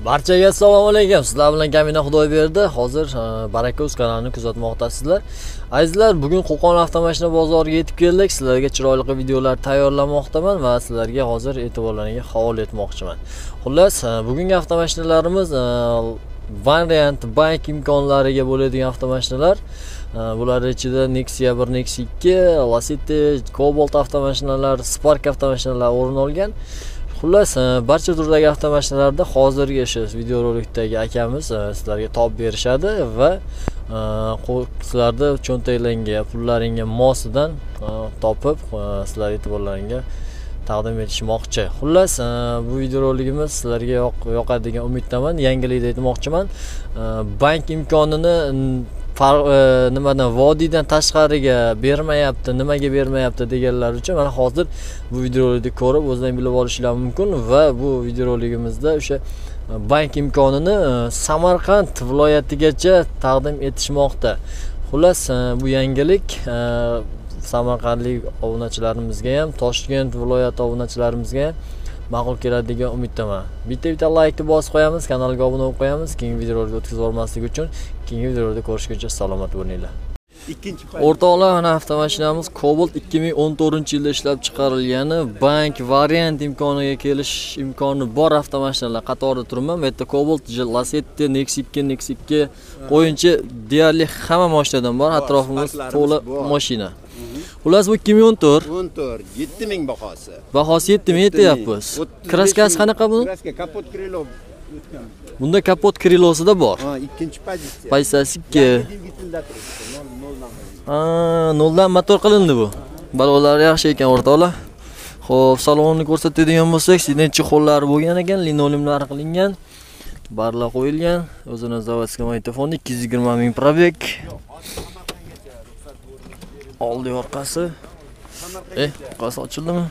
Barchaga assalomu alaykum. Sizlar bilan Kamina Xudoyberdi. Hozir Barakuz kanalini kuzatmoqdasizlar. Azizlar, bugun Qo'qon avtomashina bozoriga yetib keldik. Sizlarga chiroyli videolar tayyorlamoqdaman va sizlarga hozir e'tiborlaringizga havola etmoqchiman. Xullas, bugungi avtomashinalarimiz variant bank imkonlariga bo'ladigan avtomashinalar. Bular ichida Nexia 1, Nexia 2, Lacetti, Cobalt avtomashinalar, Spark avtomashinalar o'rin olgan. Xullas, barcha turdagi avtomashinalarda hozirgi shu videorolikdagi akamiz sizlarga top berishadi va sizlarni cho'ntaklaringga, pullaringga mosidan topib sizlar e'tiborlaringga taqdim etishmoqchi. Xullas, bu videoroligimiz sizlarga yoqadigan umiddaman. Yangilikni aytmoqchiman. Bank imkonini nimadan vodiydan tashqariga bermayapti, nimaga bermayapti deganlar uchun mana hozir bu videorolikni ko'rib o'zlaring bilib olishingiz mumkin va bu videoroligimizda o'sha bank imkonini Samarqand viloyatigacha taqdim etishmoqda. Xullas, bu yangilik samarqandlik obunachilarimizga ham, Toshkent viloyati obunachilarimizga ham ma'qul keladigan umiddaman. Bitta like bosib qo'yamiz, kanalga obuna bo'lib qo'yamiz. Keyingi videolarga o'tkazib olmaslik uchun keyingi videolarda ko'rishguncha salomat bo'linglar. O'rtoqlar, mana avtomashinamiz Cobalt 2014-yilda ishlab chiqarilgani, bank variant imkoniga kelish imkoni bor avtomashinalar qatorida turibman. Bu yerda Cobalt, Lacetti, Nexia 2, Nexia 2 qo'yinchi deyarli hamma mashinadan bor. Atrofimiz to'la mashina. Xullas, bu 2014. 7000 bahosi. Bahosi 7000 aytyapmiz. Kraskasi qanaqa bu? Kraska kapot krilo. Bunda kapot krilosida bor. Ha, ikkinchi pozitsiya. Pozitsiyasi 2. Noldan motor qilindi bu. Balolar yaxshi ekan o'rtoqlar. Xo'p, salonni ko'rsatadigan bo'lsak, sidinchi xollari bo'lgan ekan, linoleumlar qilingan. Barlar qo'yilgan. O'zini zavodskiy magnitofon 220 ming probeg. Oldi orqasi. Orqasi ochildimi?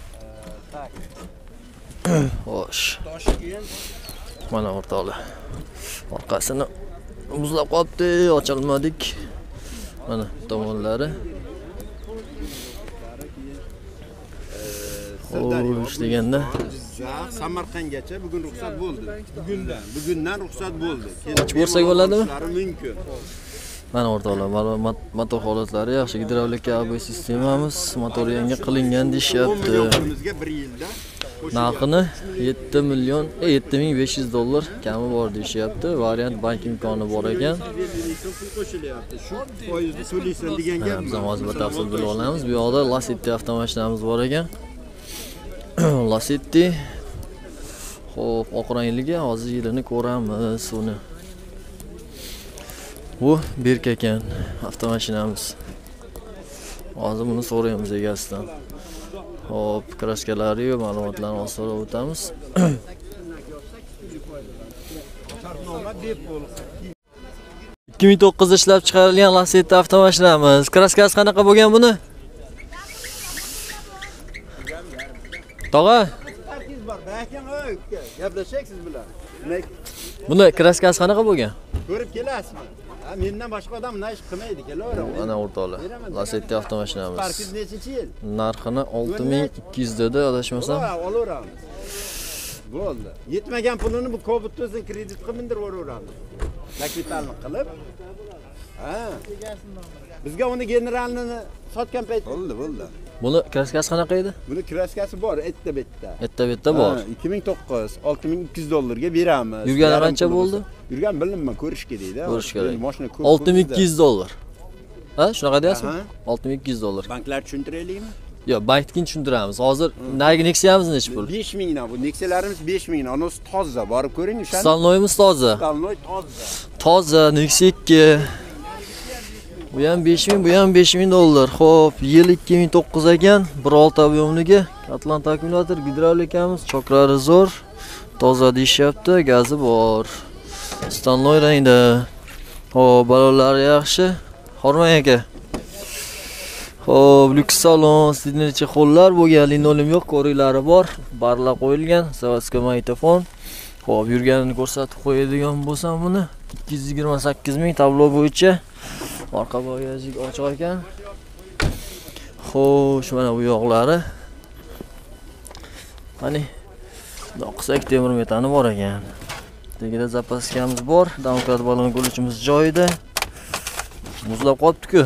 Xo'sh. Mana o'rtoqlar. Orqasini muzlab qolibdi, ochilmadik. Mana tomonlari. Xo'sh deganda Samarqandgacha bugun ruxsat bo'ldi. Bugundan ruxsat bo'ldi. Ochib ko'rsak bo'ladimi? Mumkin. Mana o'rtoqlar, motor holatlari yaxshi, gidravlika ABS sistemamiz, motor yangi qilingan deyapti. Narxini 7500 dollar kami bor deyapti. Variant bank imkoni bor ekan. Shu foizni to'laysan degan gap. Biz hozir batafsil bilib olamiz. Bu yoqda Lacetti avtomashinamiz bor ekan. Lacetti. Xo'p, oq rangligi hozir yilini ko'ramiz uni. Bu berk ekan avtomashinamiz. Hozir buni so'raymiz egasidan. Hop, kraskalari va ma'lumotlarni so'rab o'tamiz. 2009 ishlab chiqarilgan Lacetti avtomashinamiz. Kraskasi qanaqa bo'lgan buni? Tog'a? Gaplashasiz bilan. Buni kraskasi qanaqa bo'lgan? Ko'rib kelasizmi? Mendan boshqa odam nima ish qilmaydi, kelaver. Mana o'rtoqlar, Lacetti avtomashinamiz. Parkiz nechinchi yil? Narxini 6200 dedi, adashmasam. Olaveramiz. Bo'ldi. Yetmagan pulini bu Cobalt o'zini kredit qilib mindirib kapitalni qilib. Ha. Bizga uni generalni sotgan payt bo'ldi. Buni kraskasi qanaqa edi? Buni kraskasi bor, bitta. Bitta bor. 2009 6200 dollarga beramiz. Yurgani qancha bo'ldi? Yurgan bilmayman, ko'rish kerak-da. Ko'rish kerak. Mashina ko'p. 6200 dollar. Ha, shunaqa deyapsizmi? 6200 dollar. Banklar tushuntiraylikmi? Yo'q, bankni tushuntiramiz. Hozir nagi Nexia'miz necha pul? 5000 dan. Bu Nexia'larimiz 5000 dan. Unosi toza, borib ko'ring o'shani. Stalnoyimiz toza. Stalnoy toza. Toza Nexia 2. Bu ham 5000, bu ham 5000 dollar. Xo'p, yil 2009 ekan. 1.6 ob'yomligi, Atlant akkumulyator, gidravlikamiz, choklari zo'r. Toza deyapti, gazi bor. Stalnoy rangda. Xo'p, balonlari yaxshi. Hormang aka. Xo'p, lyuks salon, sidinchi xo'llar bo'lgan, linoleum yo'q, ko'riklari bor, barlar qo'yilgan, zavodskiy magnitofon. Xo'p, yurganini ko'rsatib qo'yadigan bo'lsam buni 228 ming tablo bo'yicha. Orqa bagajlik ochiq ekan. Xo'sh, mana bu yo'qlari. Mana qilsak temir metani bor ekan. Degida zapaskamiz bor. Damokrat balon gulchimiz joyida. Muzlab qolibdi-ku.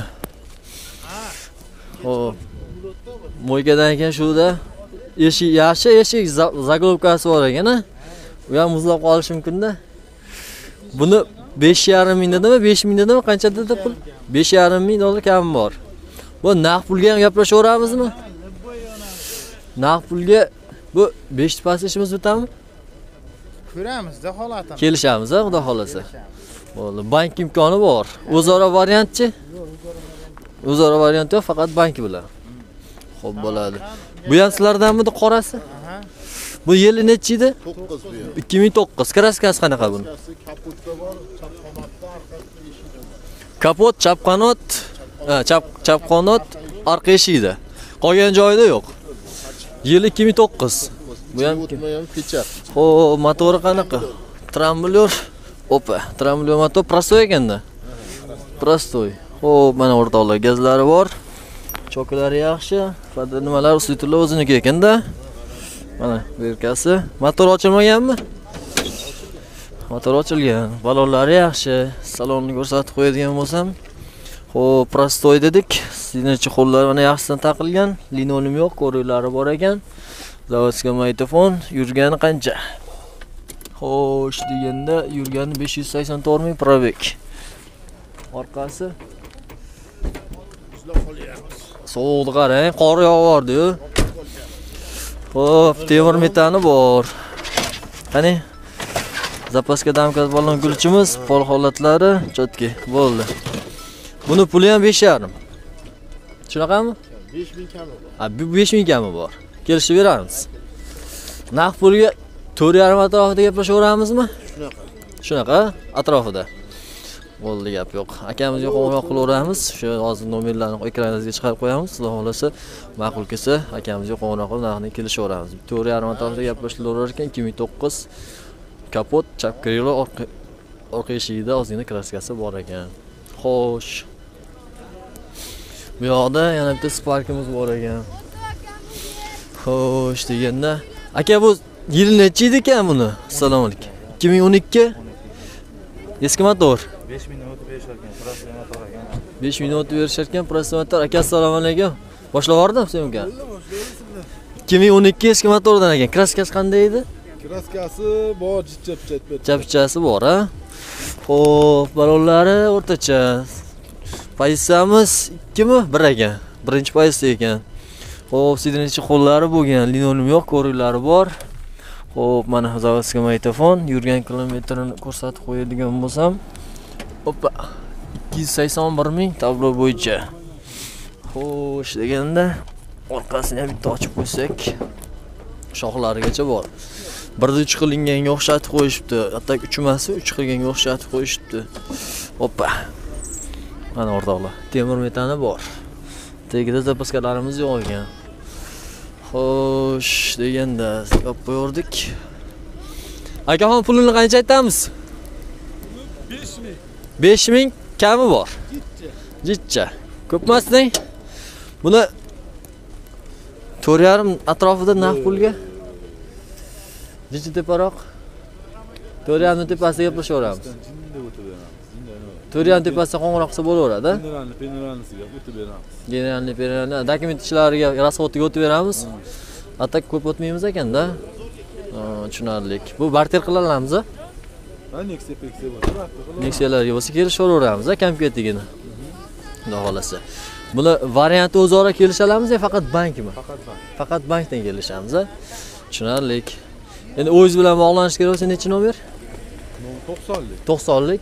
Xo'p. Mo'ykadan ekan shuda. Eshik yaxshi, eshik zaglovkasi bor ekan-a. U ham muzlab qolishi mumkin-da. Buni 5,5 ming dedimi, 5 ming dedimi, qancha dedi pul? 5,5 ming dollar kam bor. Bu naqd pulga ham gaplashaveramizmi? Naqd pulga bu 5 pas ishimiz bitami? Ko'ramizda holatini. Kelishamiz, xudo xolasa. Bo'ldi, bank imkoni bor. O'zaro variantchi? O'zaro variant yo'q, faqat bank bilan. Xo'p bo'ladi. Bu ham sizlardanmi qorasi? Bu yili necha edi? 9 bu yer. 2009. Kraskasi qanaqa buni? Kapotda bor, chapqonotda, orqasi eshikda. Kapot, chapqanot, chapqanot, orqa eshikda. Qolgan joyida yo'q. Yili 2009. Bu ham o'tmagan pechat. Xo'p, motori qanaqa? Tramblyor. Opa, tramblyor motor prostoy ekanda. Prostoy. Xo'p, mana o'rtoqlar, gazlari bor. Choklari yaxshi. Faqat nimalar ustunlar o'ziniki ekanda. Mana berkasi. Motor ochilmaganmi? Motor ochilgan. Balonlari yaxshi. Salonni ko'rsatib qo'yadigan bo'lsam. Xo'p, prostoy dedik. Signalchi qo'llari mana yaxshidan taqilgan. Linoleum yo'q, ko'riklari bor ekan. Zavodskiy magnitofon yurgani qancha? Xo'sh, deganda yurgani 584 ming probek. Orqasi sovuqda qarang, qor yog'yordi-yu. Xo'p, temir metani bor. Qani? Zapaska damkaz balon gulchimiz, pol holatlari chotki bo'ldi. Buni puli ham 5,5. Shunaqami? 5000 kami bor. Ha, 5000 kami bor. Kelishib beramiz. Naqd pulga 4,5 atrofida gaplashaveramizmi? Shunaqa atrofida. Bo'ldi, gap yo'q. Akamizga qo'ng'iroq qilaveramiz. Shu hozir nomerlarni ekraningizga chiqarib qo'yamiz. Xudo xolasa, ma'qul kelsa, akamizga qo'ng'iroq qilib narxni kelishaveramiz. 4,5 atrofida gaplashilaverar ekan. 2009 kapot, chap krilo, orqa eshigida ozgina kraskasi bor ekan. Xo'sh. Bu yoqda yana bitta Sparkimiz bor ekan. Xo'sh, deganda aka, bu yil necha edi ekan buni? Assalomu alaykum. 2012 eski motor. 5 minut berisharkan, prosta motor ekan. 5 minut berisharkan, prosta motor. Aka, assalomu alaykum. Boshlavordim sen uka. 2012 eski motordan ekan. Kraskasi qanday edi? Kraskasi bor, Chapchasi bor, ha? Xo'p, balonlari o'rtacha. Pozitsiyamiz 2 mi? 1 ekan. Birinchi pozitsiya ekan. Xo'p, signalchi qo'llari bo'lgan, linoleum yo'q, ko'riklari bor. Xo'p, mana zavodskiy magnitofon, yurgan kilometrini ko'rsatib qo'yadigan bo'lsam, hoppa, 281 ming tablo bo'yicha. Xo'sh, deganda orqasini ham bitta ochib qo'ysak, shoxlarigacha bor. 1.3 qilinganga o'xshatib qo'yishibdi. Hatto 3 emas, 3 qilganga o'xshatib qo'yishibdi. Hoppa. Mana o'rtoqlar, temir metani bor. Tagida zapaskalarimiz yo'q ekan. Xo'sh, deganda yopib qo'yardik. Akaxon, pulini qancha aytamiz? 5000. 5000 kami bor. Jitcha. Ko'pmasding? Buni 4,5 atrofida naqd pulga. Jitcha teparoq. 4,5 tepasiga gaplashaveramiz. 4,5 tepasida qo'ng'iroq qilsa bo'laveradi. Generalnisiga o'tib beramiz. Generalni, dokument ishlariga, rasxotiga o'tib beramiz. Atak ko'p o'tmaymiz ekanda. Tushunarli. Bu barter qilaveramiz, a? Ha, Nexia Pexia bor. Nexialarga bo'lsa kelishaveramiz, a, kompletigini. Xudo xolasa. Buni varianti o'zaro kelisha olamiz yo faqat bankmi? Faqat bank. Faqat bankdan kelishamiz, a? Tushunarli. Endi o'zingiz bilan bog'lanish kerak bo'lsa necha nomer? 90lik. 90lik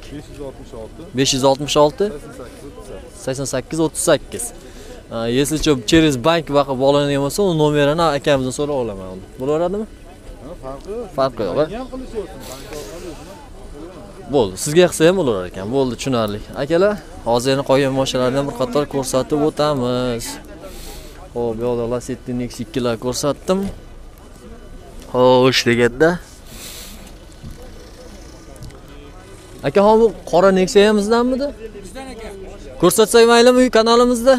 566 566 88 38. Если что, через bank vaqt bog'lanadigan bo'lsa, u nomerini akamizdan so'rab olaman uni. Bo'laveradimi? Farqi yo'q. Bo'ldi, sizga qilsa ham bo'lar ekan. Bo'ldi, tushunarli. Akalar, hozir yana qolgan mashinalarni bir qator ko'rsatib o'tamiz. Xo'p, bu yoqda Lacetti Nexia 2 lar ko'rsatdim. Xo'sh, deganda aka, bu qora Nexia'mizdanmidi? Bizdan aka. Ko'rsatsak maylimi kanalimizda?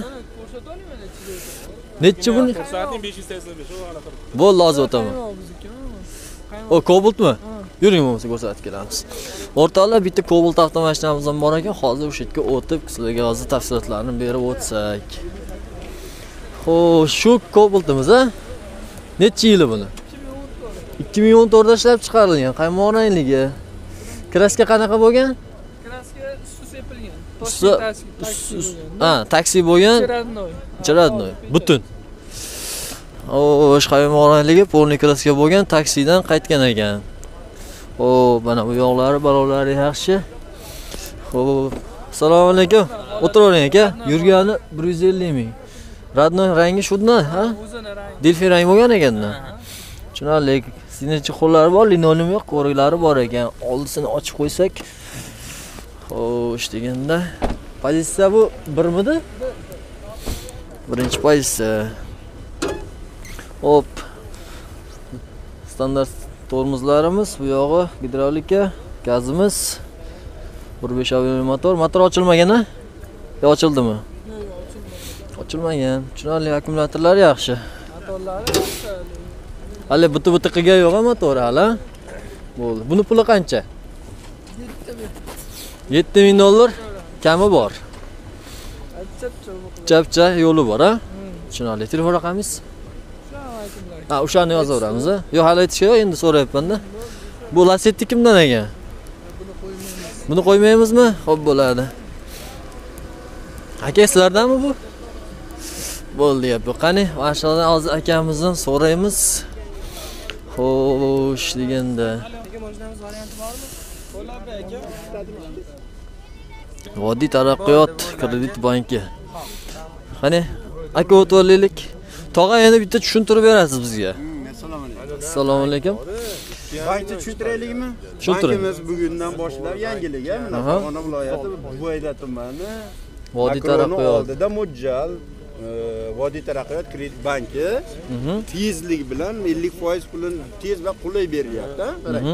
Nechi buni? Soating 585. Bo'ldi, hozir o'taman. O, Cobaltmi? Yuring bo'lmasa ko'rsatib kelamiz. O'rtoqlar, bitta Cobalt avtomashinamiz ham bor ekan. Hozir o'sha yerga o'tib, sizlarga hozir tafsilotlarini berib o'tsak. Xo'sh, shu Cobaltimiz a? Necha yili buni? 2014 da ishlab chiqarilgan. Qaymoq rangligi. Kraska qanaqa bo'lgan? Kraska usti sepilgan. Taksi bo'lgan. Chiradnoy. Butun. Xo'sh, qaymoq rangligi, polni kraska bo'lgan, taksidan qaytgan ekan. Xo'p, mana bu yo'qlari, balovlari yaxshi. Xo'p, assalomu alaykum. O'tiravering aka. Yurgani 150 ming. Radnoy rangi shundan, ha? O'zini rangi. Delfin rang bo'lgan ekanda. Tushunarli. Sinirchi qo'llari bor, linoleum yo'q, ko'riklari bor ekan. Oldisini ochib qo'ysak. Xo'sh, deganda pozitsiya bu 1midi? Birinchi pozitsiya. Hop. Standart tormozlarimiz, bu yog'i gidravlika, gazimiz. 1.5 avtomobil motor ochilmagan-a? Yo, ochildimi? Yo'q, Ochilmagan. Tushunarli, akkumulyatorlar yaxshi. motorlari yaxshi. Hali buti qilgan yo'q motor hali. Bo'ldi. Buni puli qancha? 7000 dollar. Kami bor. Chapcha yo'li bor, ha? Tushunarli. Telefon raqamingiz? Ha, o'shani yozaveramiz, a? Yo'q, hali aytishga yo'q, endi so'rayapman-da. Bu Lacetti kimdan ekan? Buni qo'ymaymizmi? Xo'p, bo'ladi. Aka, sizlardanmi bu? Bo'ldi, bu qani? Mashinadan hozir akamizdan so'raymiz. Xo'sh, deganda. Mashinamiz varianti bormi? Qo'llab aka. Vodiy taraqqiyot kredit banki. Qani, aka o'tib Tog'a yana bitta tushuntirib berasiz bizga. Assalomu alaykum. Assalomu alaykum. Bankni tushuntiraylikmi? Tushuntiring. Bankimiz bugundan boshlab yangilik, mana Farg'ona viloyati Bo'yda tumani. Vodiy taraqqiyot. Oldida mo'ljal Vodiy taraqqiyot kredit banki tezlik bilan 50% pulini tez va qulay beryapti.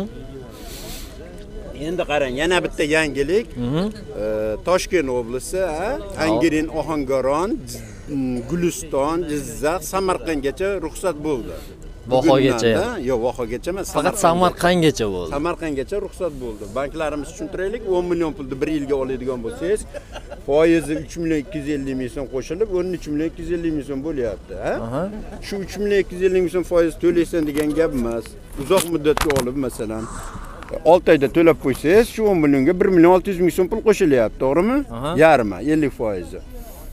Endi qarang, yana bitta yangilik. Toshkent oblasti, Angren, Ohangaron, Guliston, Jizzax, Samarqandgacha ruxsat bo'ldi. Vohagacha. Yo'q, Vohagacha emas. Faqat Samarqandgacha bo'ldi. Samarqandgacha ruxsat bo'ldi. Banklarimiz tushuntiraylik, 10 million pulni 1 yilga oladigan bo'lsangiz, foizi 3 million 250 ming so'm qo'shilib, 13 million 250 ming so'm bo'lyapti, ha? Shu 3 million 250 ming so'm foiz to'laysan degan gap emas. Uzoq muddatga olib, masalan, 6 oyda to'lab qo'ysangiz, shu 10 millionga 1 million 600 ming so'm pul qo'shilyapti, to'g'rimi? Yarmi, 50%.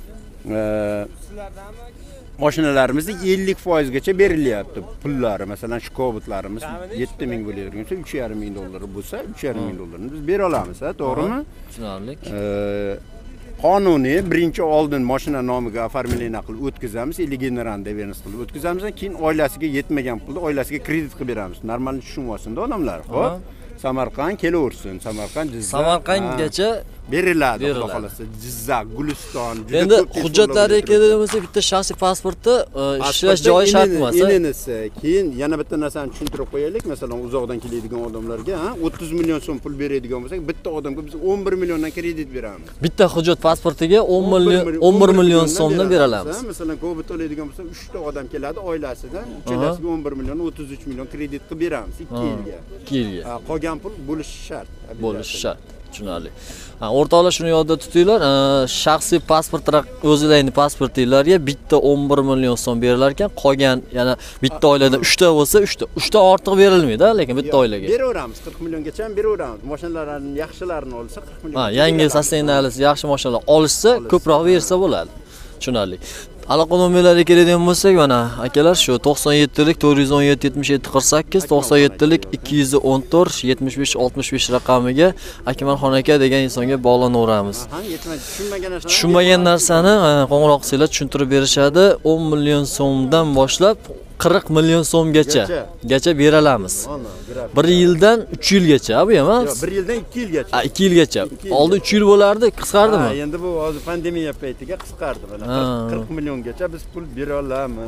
Mashinalarimizda 50% gacha berilyapti pullari. Masalan, shu Cobaltlarimiz 7 ming bo'layotgan bo'lsa, 3,5 ming dollar bo'lsa, 3,5 ming dollarni biz bera olamiz, ha, to'g'rimi? Tushunarli. Qonuniy birinchi oldin mashina nomiga оформление qilib o'tkazamiz, 50 general davernis qilib o'tkazamiz, keyin oilasiga yetmagan pulni oilasiga kredit qilib beramiz. Normalni tushunmoqsinda odamlar, xo'p? Samarqand kelaversin, Samarqand, Jizzax. Samarqandgacha beriladi, xudo xolasa. Jizzax, Guliston, juda endi hujjatlari keladi bo'lsa, bitta shaxsiy pasporti ishlash joyi shart emas. Keyin yana bitta narsani tushuntirib qo'yaylik. Masalan, uzoqdan keladigan odamlarga, 30 million so'm pul beradigan bo'lsak, bitta odamga biz 11 milliondan kredit beramiz. Bitta hujjat pasportiga 11 million so'mdan beramiz. Masalan, Cobalt oladigan bo'lsa, 3 ta odam keladi oilasidan, uchalasiga 11 million, 33 million kredit qilib beramiz 2 yilga. 2 yilga. Qolgan pul bo'lishi shart. Bo'lishi shart. Tushunarli. O'rtoqlar, shuni yodda tutinglar. Shaxsiy pasport o'zlaringning pasportinglarga bitta 11 million so'm berilar ekan, qolgan yana bitta oilada 3 ta bo'lsa, 3 ta ortiq berilmaydi, lekin bitta oilaga. Beraveramiz, 40 milliongacha ham beraveramiz. Mashinalarning yaxshilarini olsa 40 million. Yangi sostenalisi yaxshi mashinalar olishsa, ko'proq bersa bo'ladi. Tushunarli. Aloqa nomerlariga keladigan bo'lsak, mana akalar shu 97lik 417 77 48, 97lik 214 75 65 raqamiga Akmalxon aka degan insonga bog'lanaveramiz. Tushunmagan narsani qo'ng'iroq qilsanglar tushuntirib berishadi. 10 million so'mdan boshlab 40 million so'mgacha beramiz. 1 yildan 3 yilgacha, bu emas. Yo'q, 1 yildan 2 yilgacha. 2 yilgacha. Oldin 3 yil bo'lardi, qisqardimi? Endi bu hozir pandemiya paytiga qisqardi. 40 milliongacha biz pul bera olamiz.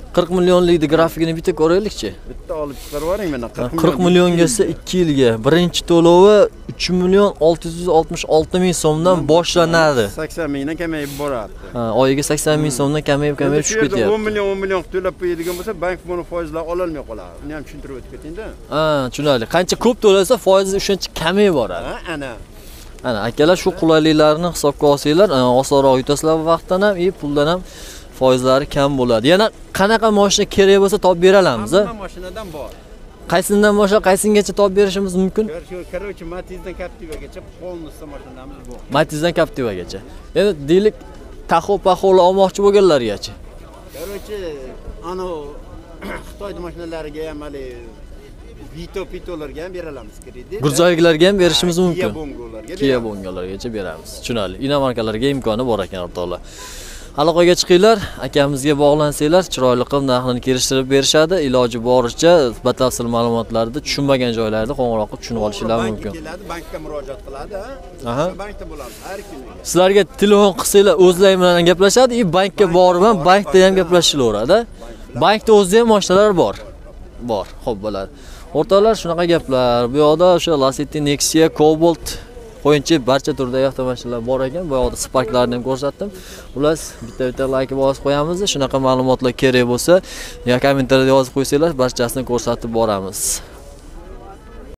40 millionlikni grafikini bitta ko'raylikchi. Bitta olib chiqarib yuboring mana 40 million kelsa 2 yilga. Birinchi to'lovi 3 million 666 ming so'mdan boshlanadi. 80 mingdan kamayib boradi. Ha, oyiga 80 ming so'mdan kamayib tushib ketyapti. 10 million to'lab qo'yadigan bo'lsa, bank buni foizlar ola olmay qoladi. Uni ham tushuntirib o'tib keting-da. Ha, tushunarli. Qancha ko'p to'lasa foizi o'shancha kamayib boradi. Ha, ana. Ana akalar shu qulayliklarni hisobga olsanglar, osonroq yutasizlar vaqtdan ham, puldan ham foizlari kam bo'ladi. Yana qanaqa mashina kerak bo'lsa topib beramiz. Hamma mashinadan bor. Qaysidan boshlab qaysingacha topib berishimiz mumkin? Короче, Matizdan Captiva'gacha polностью mashinamiz bor. Matizdan Captiva'gacha. Endi deylik taxo-paxolar olmoqchi bo'lganlargachi. Короче, ano Xitoy mashinalariga ham hali Vito-pitolarga ham beramiz kredit. Gurzoyliklarga ham berishimiz mumkin. Kia Bongolarga. Kia Bongolargacha beramiz. Tushunarli. Inomarkalarga imkoni bor ekan o'rtoqlar. Aloqaga chiqinglar, akamizga bog'lansanglar, chiroyli qilib narxini kelishtirib berishadi. Iloji boricha batafsil ma'lumotlarni tushunmagan joylarda qo'ng'iroq qilib tushunib olishingiz mumkin. Keladi, bankka murojaat qiladi, Aha. Bankda bo'lamiz har kuni. Sizlarga telefon qilsanglar o'zlari bilan gaplashadi, bankka borib ham bankda ham gaplashilaveradi. Bankda o'zida ham mashinalar bor. Xo'p bo'ladi. O'rtoqlar, shunaqa gaplar. Bu yoqda o'sha Lacetti Nexia, Cobalt qo'yinchi barcha turdagi avtomashinalar bor ekan. Bu yoqda Sparklarni ham ko'rsatdim. Ular bitta like bosib qo'yamiz. Shunaqa ma'lumotlar kerak bo'lsa, yo kommentariyada yozib qo'ysanglar, barchasini ko'rsatib boramiz.